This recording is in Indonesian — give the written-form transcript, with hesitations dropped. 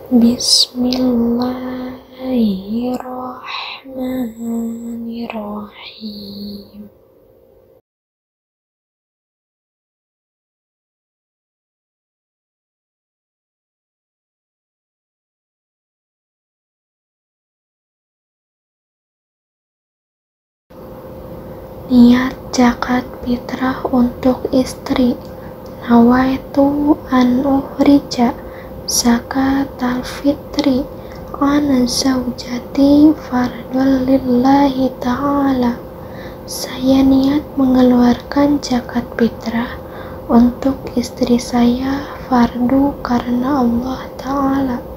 Bismillahirrahmanirrahim. Niat zakat fitrah untuk istri. Nawaitu an ukhrija zakatal fitri an zaujati fardul lillahi ta'ala. Saya niat mengeluarkan zakat fitrah untuk istri saya fardu karena Allah Ta'ala.